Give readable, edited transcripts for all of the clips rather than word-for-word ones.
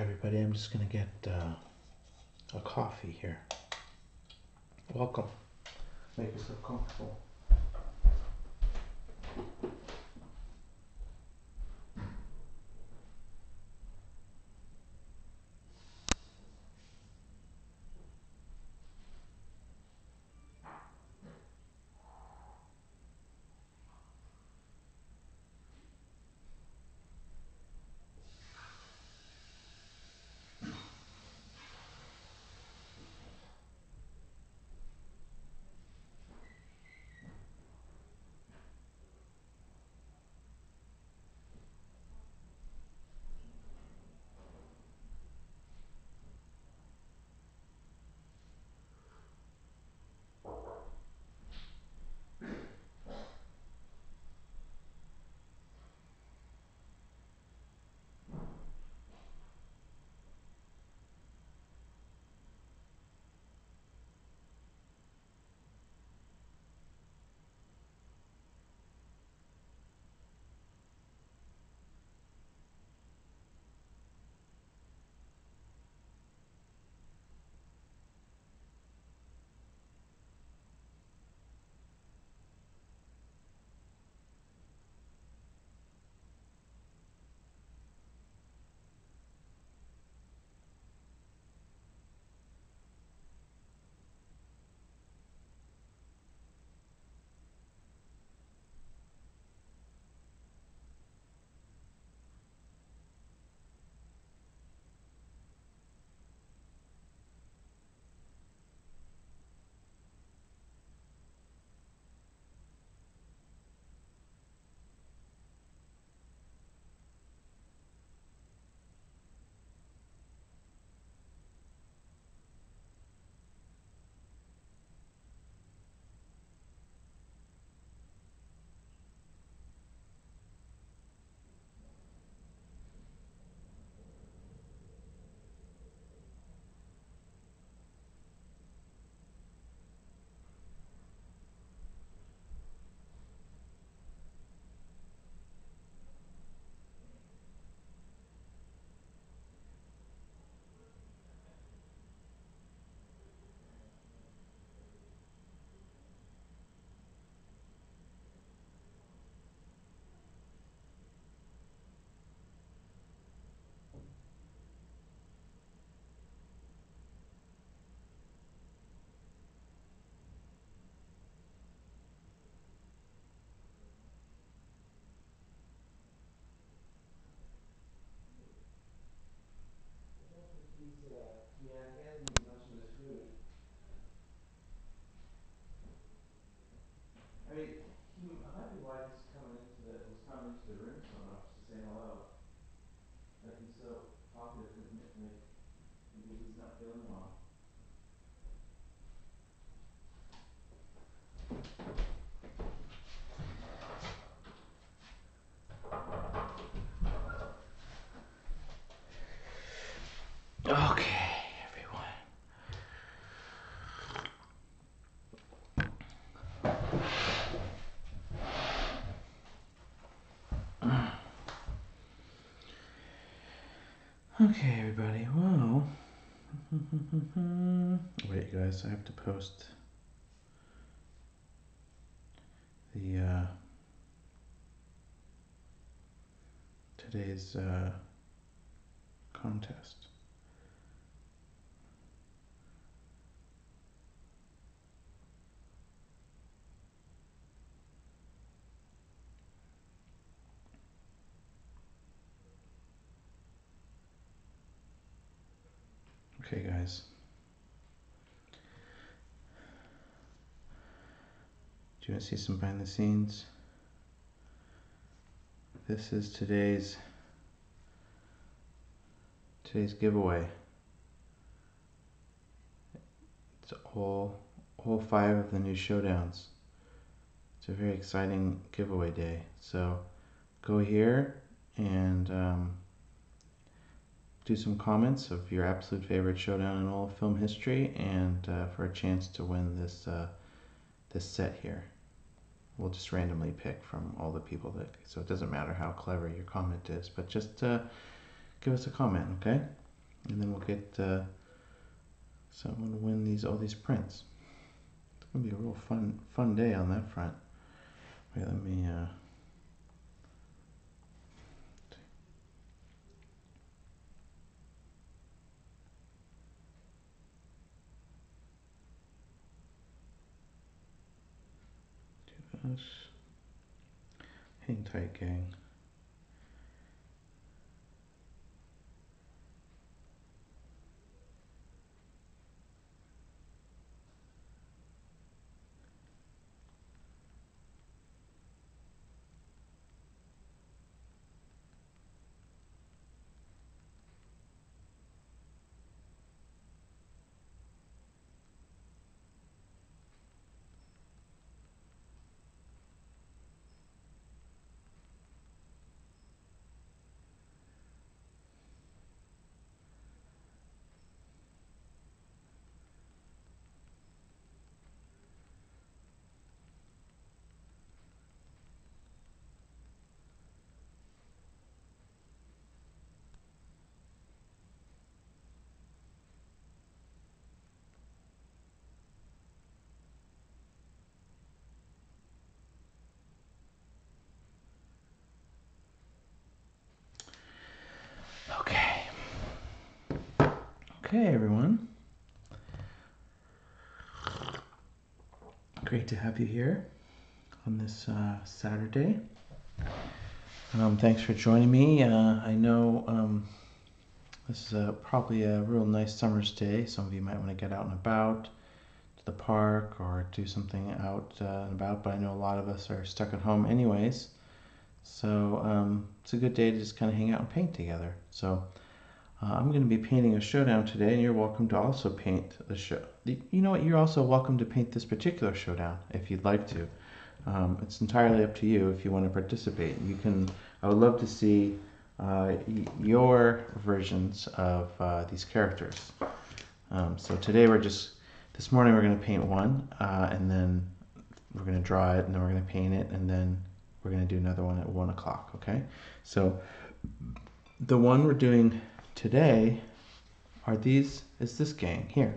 everybody. I'm just gonna get a coffee here. Welcome. Make yourself comfortable. Yeah, he hasn't eaten much of his food. I mean, it might be why he's coming into the room so much to say hello. Like he's so talkative, like maybe he's not feeling well. Okay, everyone. Okay, everybody. Well, wait, guys. I have to post the today's contest. Okay, guys. Do you want to see some behind the scenes? This is today's giveaway. It's all 5 of the new showdowns. It's a very exciting giveaway day. So go here and do some comments of your absolute favorite showdown in all of film history, and for a chance to win this set here. We'll just randomly pick from all the people so it doesn't matter how clever your comment is, but just give us a comment, okay? and then we'll get someone to win all these prints. It's gonna be a real fun day on that front. Wait, let me. Do this. Hang tight, gang. Okay. Okay, everyone. Great to have you here on this Saturday. Thanks for joining me. I know this is probably a real nice summer's day. Some of you might want to get out and about to the park or do something out and about, but I know a lot of us are stuck at home anyways. So it's a good day to just kind of hang out and paint together. So I'm going to be painting a showdown today, and you're welcome to also paint the show. You know what? You're also welcome to paint this particular showdown if you'd like to. It's entirely up to you if you want to participate. You can. I would love to see your versions of these characters. So today this morning we're going to paint one, and then we're going to draw it, and then we're going to paint it, and then we're going to do another one at 1 o'clock. Okay. So the one we're doing today is this gang here.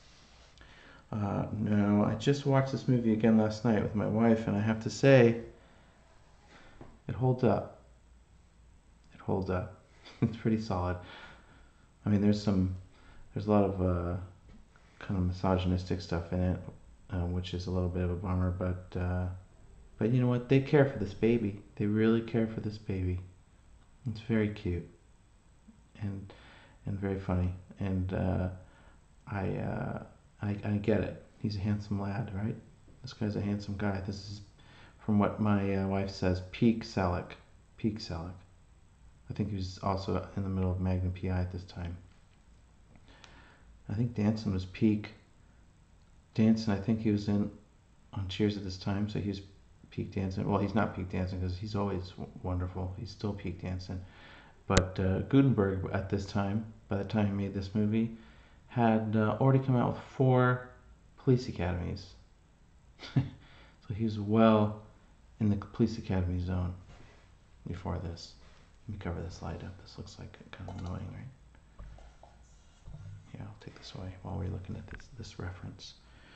No, I just watched this movie again last night with my wife, and I have to say, it holds up. It holds up. It's pretty solid. I mean, there's a lot of kind of misogynistic stuff in it, which is a little bit of a bummer, but you know what? They care for this baby. They really care for this baby. It's very cute and very funny, and I get it. He's a handsome lad, right? This guy's a handsome guy. This is, from what my wife says, peak Selleck. Peak Selleck. I think he was also in the middle of Magnum PI at this time. I think Danson was peak. Danson, I think he was on Cheers at this time, so he was peak Danson. Well, he's not peak Danson because he's always wonderful. He's still peak Danson. But Gutenberg at this time, by the time he made this movie, had already come out with 4 police academies. So he was well in the police academy zone before this. Let me cover this light up. This looks like kind of annoying, right? Yeah, I'll take this away while we're looking at this reference.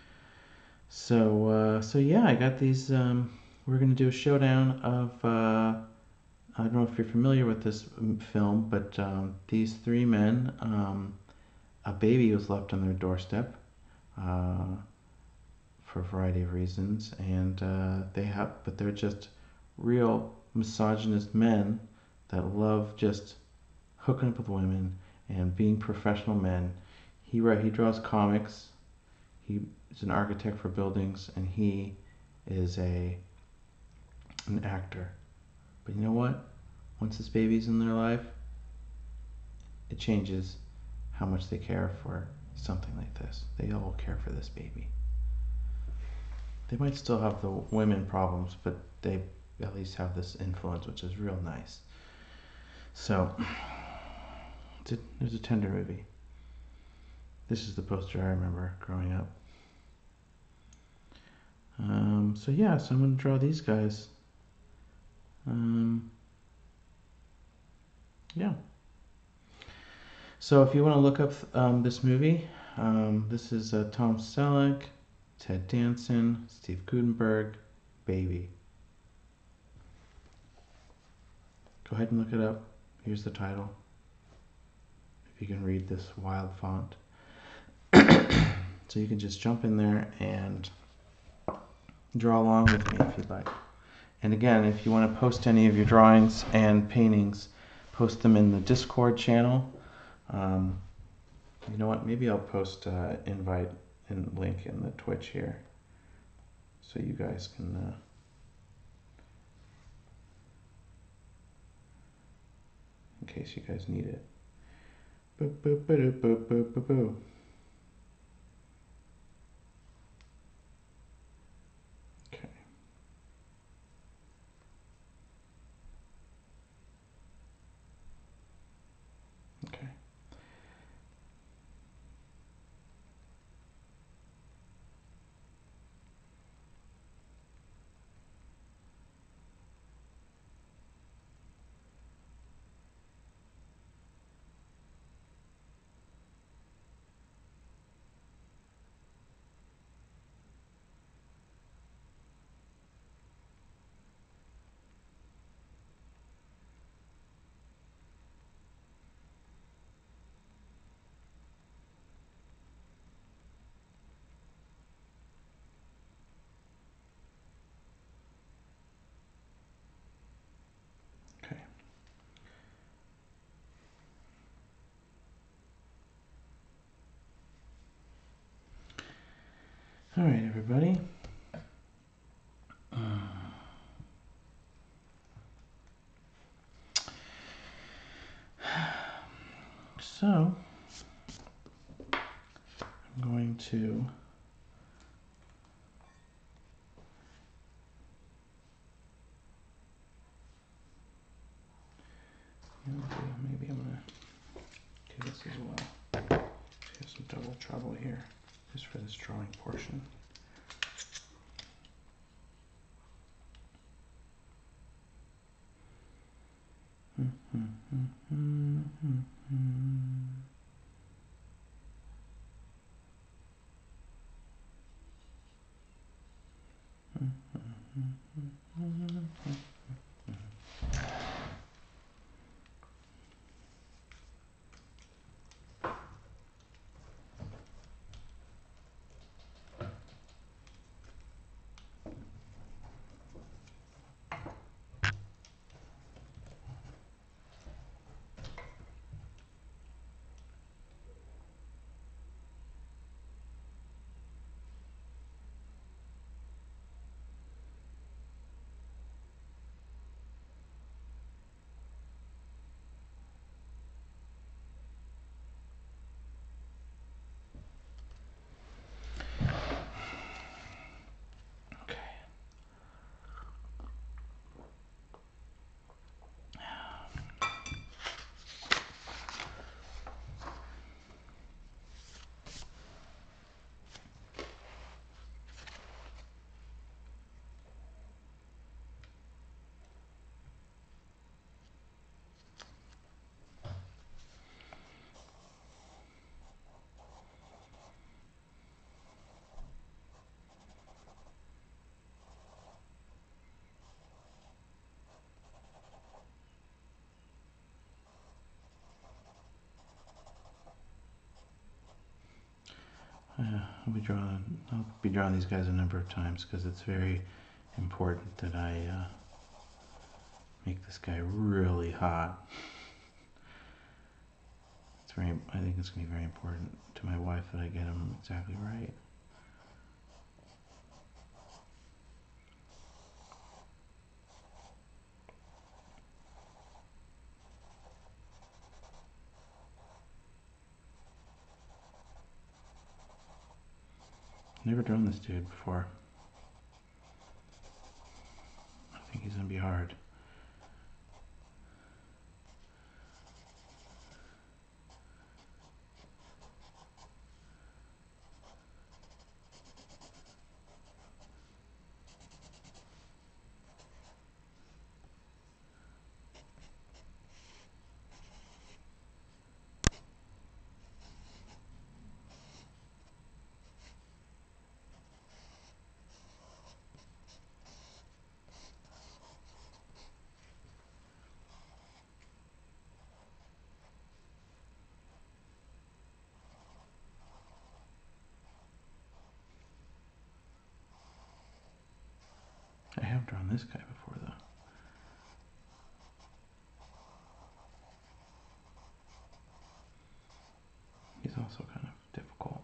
So yeah, I got these. We're gonna do a showdown of. I don't know if you're familiar with this film, but these 3 men. A baby was left on their doorstep for a variety of reasons, and but they're just real misogynist men that love just hooking up with women and being professional men. He draws comics. He is an architect for buildings, and he is an actor. But you know what? Once this baby's in their life, it changes how much they care for something like this. They all care for this baby. They might still have the women problems, but they at least have this influence, which is real nice. So, it was a tender movie. This is the poster I remember growing up. So yeah, so I'm going to draw these guys. Yeah. So if you want to look up this movie, this is Tom Selleck, Ted Danson, Steve Guttenberg, Baby. Go ahead and look it up. Here's the title. If you can read this wild font. So you can just jump in there and draw along with me if you'd like. And again, if you want to post any of your drawings and paintings, post them in the Discord channel. You know what? Maybe I'll post invite and link in the Twitch here, so you guys can. In case you guys need it. Boop, boop, boop, boop, boop, boop, boop. Okay. Okay. Okay. All right, everybody. So I'm going to maybe I'm gonna do this as well. Have some double trouble here, just for this drawing portion. I'll be drawing these guys a number of times because it's very important that I make this guy really hot. I think it's going to be very important to my wife that I get him exactly right. Never drawn this dude before. I think he's going to be hard. I've drawn this guy before though. He's also kind of difficult.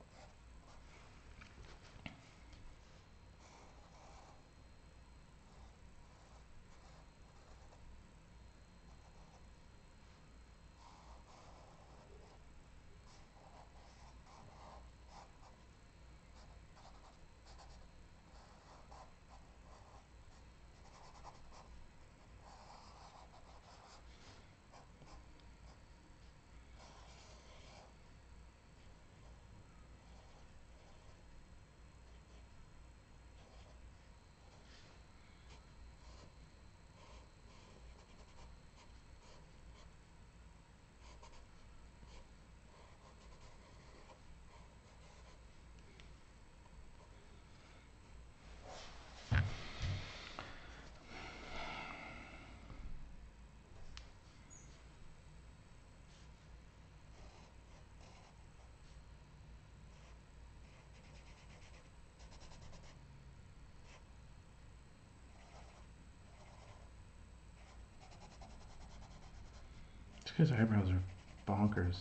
This guy's eyebrows are bonkers.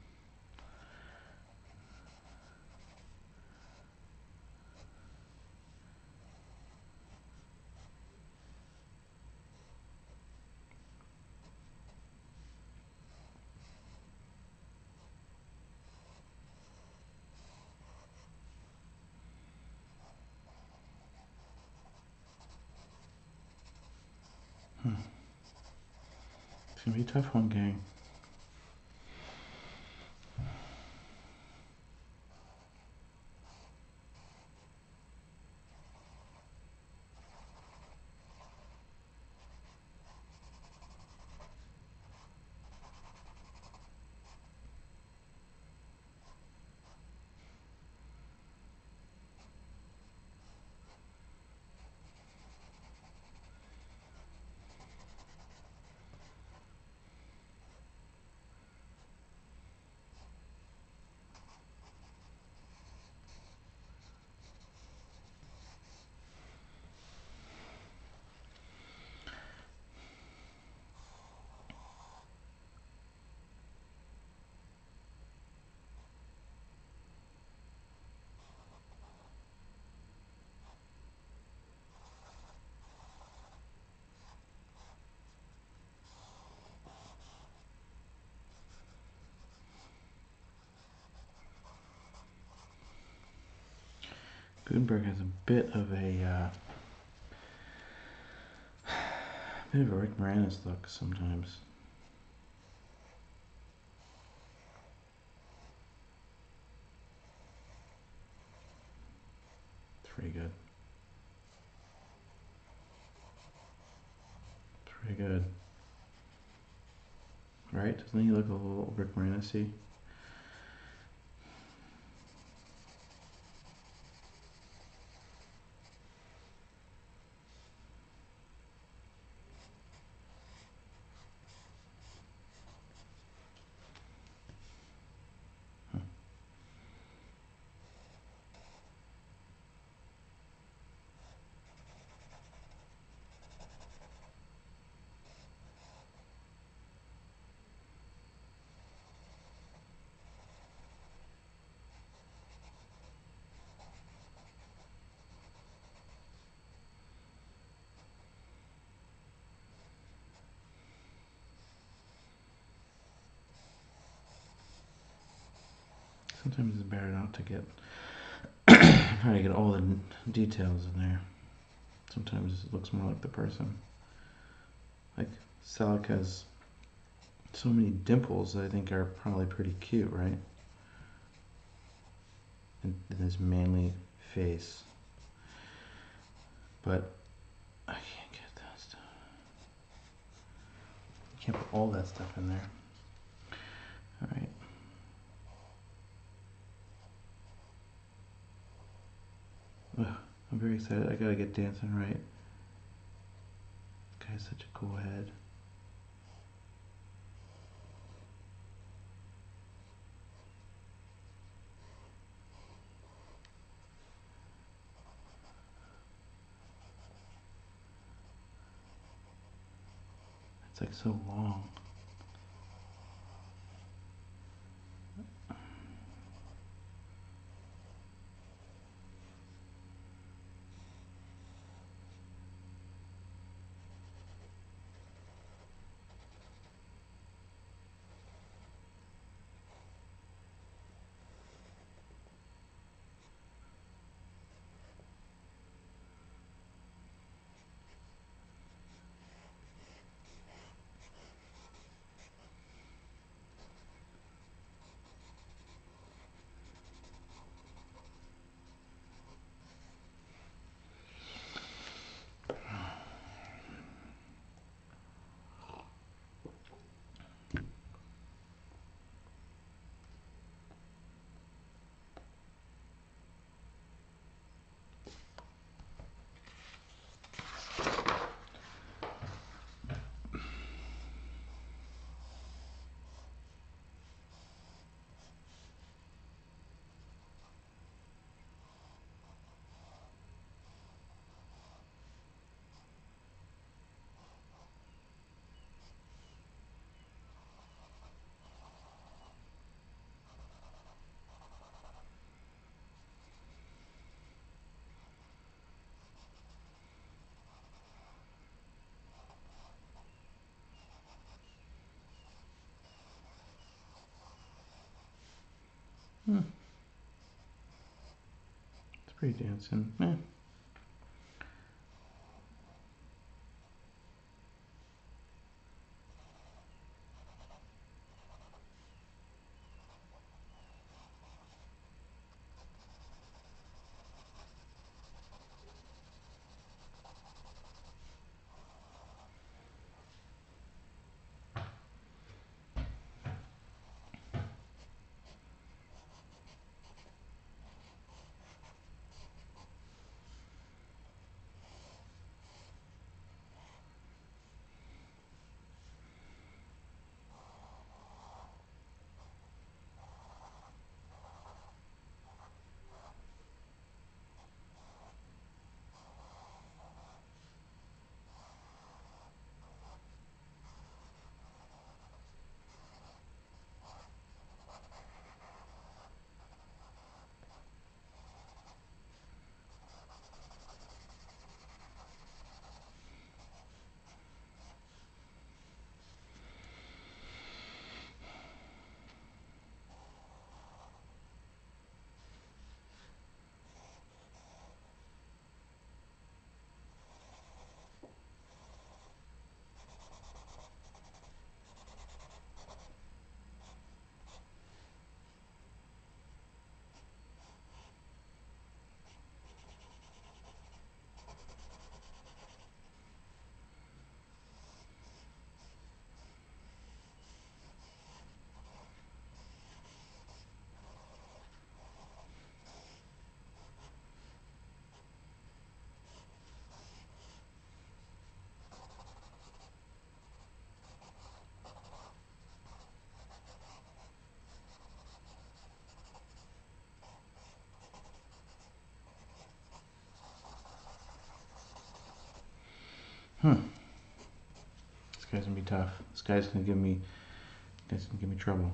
It's gonna be a tough one, gang. Gutenberg has a bit of a Rick Moranis look sometimes. It's pretty good. It's pretty good. Right? Doesn't he look a little Rick Moranis-y? Sometimes it's better not to get try to get all the details in there. Sometimes it looks more like the person. Like Selleck has so many dimples that I think are probably pretty cute, right? In his manly face. But I can't get that stuff. You can't put all that stuff in there. Alright. I'm very excited. I gotta get dancing right. This guy's such a cool head. It's like so long. It's pretty dancing. Yeah. This guy's gonna be tough. This guy's gonna give me. This gonna give me trouble.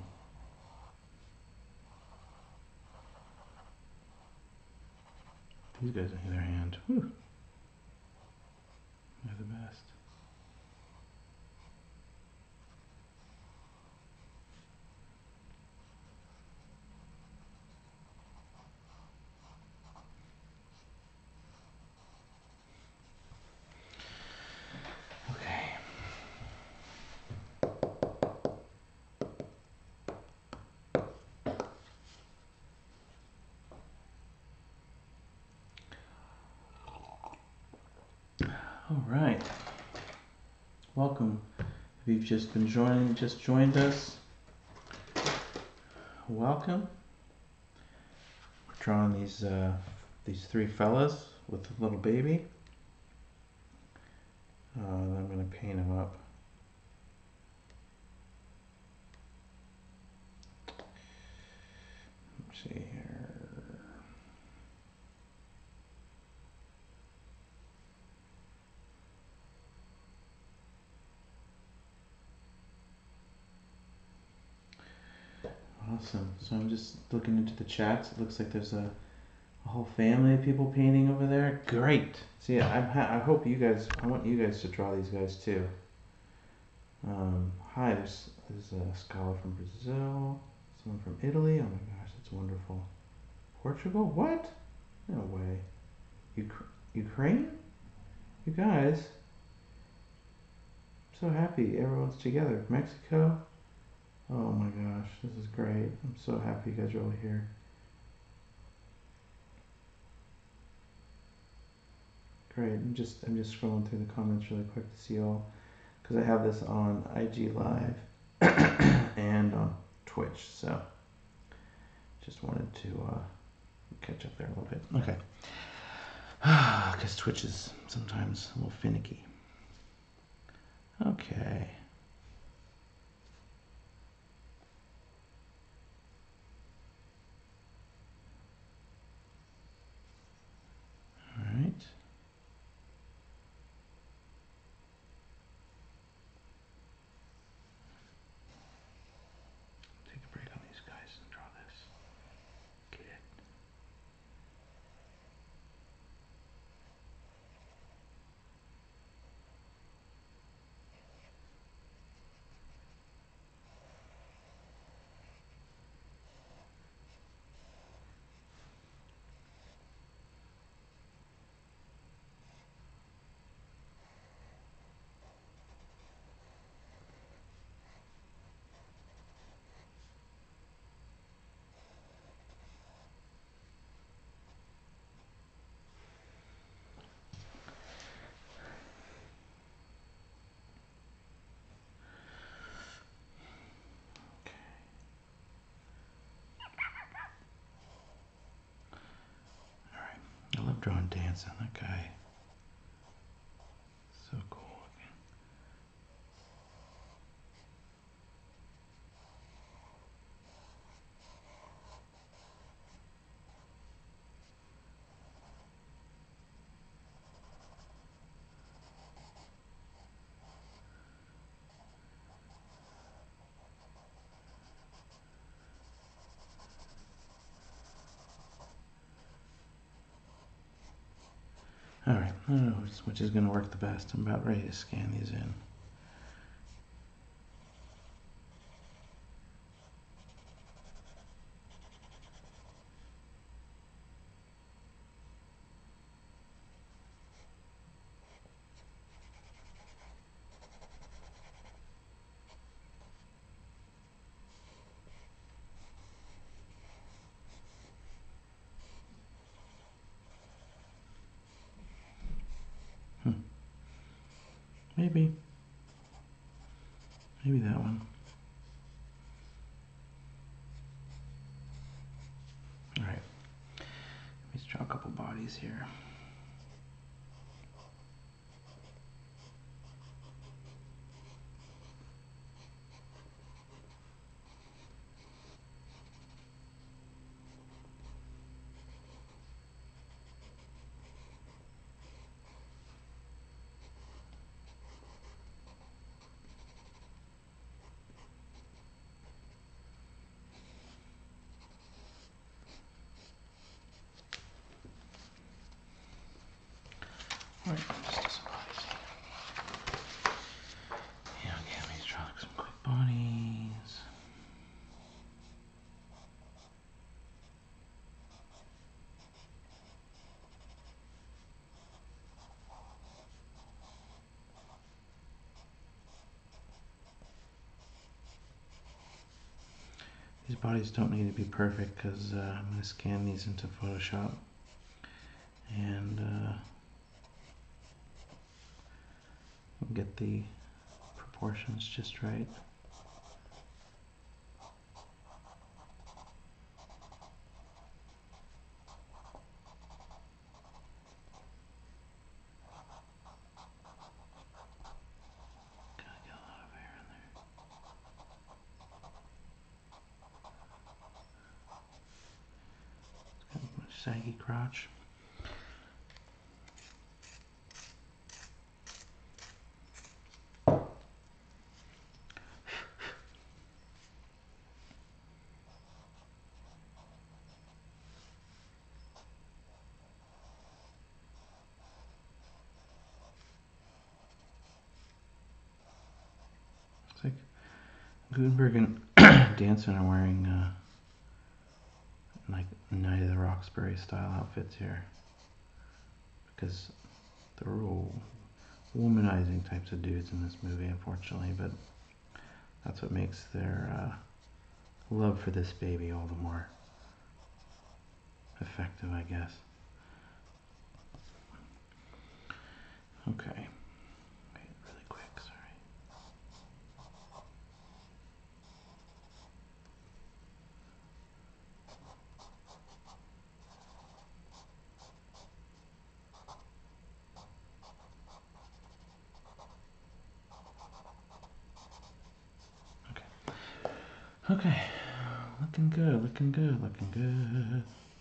These guys on the other hand, whew, they're the best. Okay. All right. Welcome. If you've just joined us, welcome. We're drawing these three fellas with the little baby. I'm gonna paint them up. Let's see here. Awesome. So I'm just looking into the chats. It looks like there's a whole family of people painting over there. Great. See, I hope you guys. I want you guys to draw these guys too. Hi, there's a scholar from Brazil, someone from Italy. Oh my gosh, that's wonderful. Portugal? What? No way. Ukraine? You guys? I'm so happy everyone's together. Mexico? Oh my gosh, this is great. I'm so happy you guys are all here. Great. I'm just scrolling through the comments really quick to see all, because I have this on IG Live and on Twitch. So just wanted to catch up there a little bit. Okay. Because Twitch is sometimes a little finicky. Okay. All right. Take a break on these guys and draw this. Get it. All right. I love drawing dance on that guy. So cool. All right. I don't know which is going to work the best. I'm about ready to scan these in. Maybe. Maybe that one. All right. Let's draw a couple bodies here. All right. Just do some bodies here. Yeah, okay. Let me draw some quick bodies. These bodies don't need to be perfect because I'm going to scan these into Photoshop and get the proportions just right. Gotta get a lot of hair in there. It's got a much saggy crotch. Gutenberg and Danson are wearing like Night of the Roxbury style outfits here because they're real womanizing types of dudes in this movie, unfortunately, but that's what makes their love for this baby all the more effective, I guess. Okay. Wait, really quick, sorry. Okay. Looking good, looking good, looking good.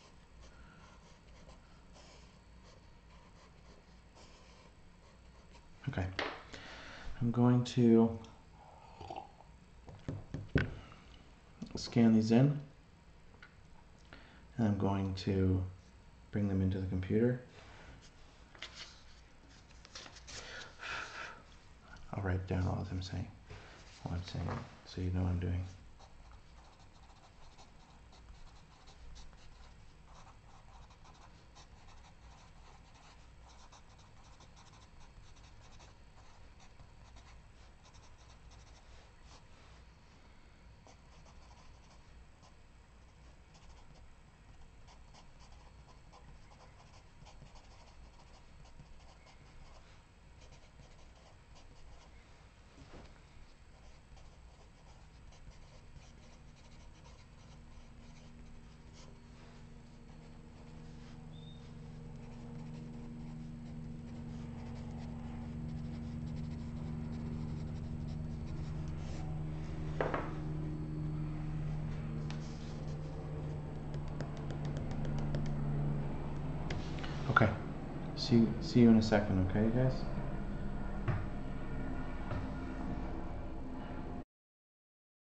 Okay. I'm going to scan these in, and I'm going to bring them into the computer. I'll write down all I'm saying, so you know what I'm doing. Okay. See you in a second, okay, guys?